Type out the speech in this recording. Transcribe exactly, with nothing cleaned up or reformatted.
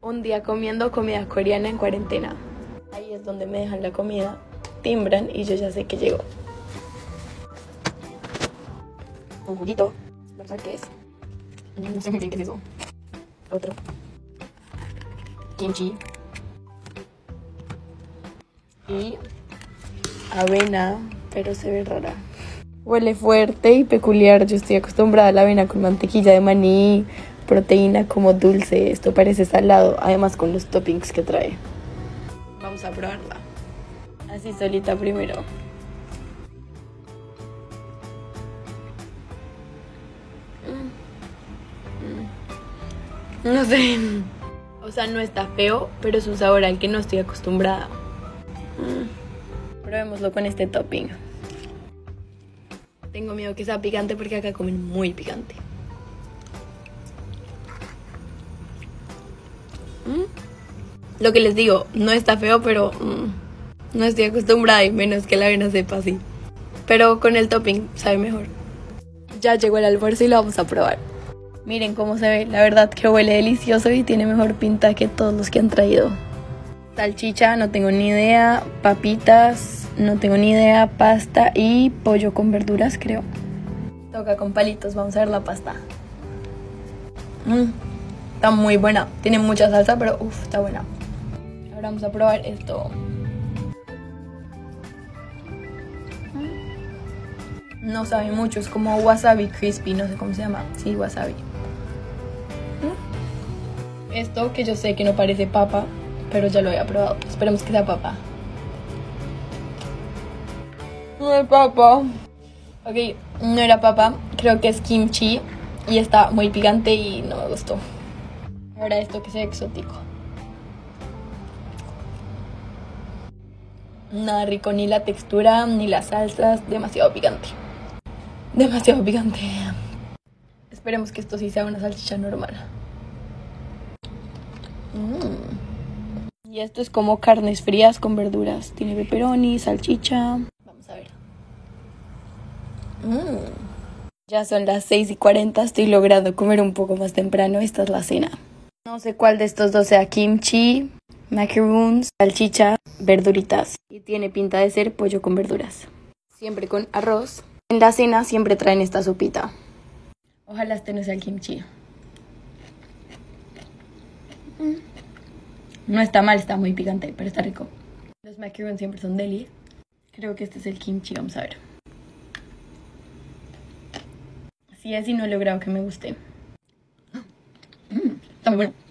Un día comiendo comida coreana en cuarentena. Ahí es donde me dejan la comida, timbran y yo ya sé que llegó. Un juguito. No sé qué es. No sé muy bien qué es eso. Otro. Kimchi. Y avena, pero se ve rara. Huele fuerte y peculiar. Yo estoy acostumbrada a la avena con mantequilla de maní, proteína como dulce. Esto parece salado, además con los toppings que trae. Vamos a probarla. Así solita primero. No sé. O sea, no está feo, pero es un sabor al que no estoy acostumbrada. Probémoslo con este topping. Tengo miedo que sea picante porque acá comen muy picante. Mm. Lo que les digo, no está feo, pero mm, no estoy acostumbrada y menos que la avena sepa así. Pero con el topping sabe mejor. Ya llegó el almuerzo y lo vamos a probar. Miren cómo se ve, la verdad que huele delicioso y tiene mejor pinta que todos los que han traído. Salchicha, no tengo ni idea. Papitas, no tengo ni idea. Pasta y pollo con verduras, creo. Toca con palitos, vamos a ver la pasta. Mm, está muy buena, tiene mucha salsa, pero uff, está buena. Ahora vamos a probar esto. No sabe mucho, es como wasabi crispy, no sé cómo se llama. Sí, wasabi. Esto que yo sé que no parece papa, pero ya lo había probado. Esperemos que sea papa. No es papa. Ok, no era papa. Creo que es kimchi. Y está muy picante y no me gustó. Ahora esto que sea exótico. Nada rico, ni la textura, ni las salsas. Demasiado picante. Demasiado picante. Esperemos que esto sí sea una salchicha normal. Mm. Y esto es como carnes frías con verduras. Tiene pepperoni, salchicha. Vamos a ver. Mm. Ya son las seis y cuarenta. Estoy logrando comer un poco más temprano. Esta es la cena. No sé cuál de estos dos sea kimchi, macaroons, salchicha, verduritas. Y tiene pinta de ser pollo con verduras. Siempre con arroz. En la cena siempre traen esta sopita. Ojalá este no sea el kimchi. No está mal, está muy picante, pero está rico. Los macarons siempre son deli. Creo que este es el kimchi, vamos a ver. Así es y no he logrado que me guste. Mm, está muy bueno.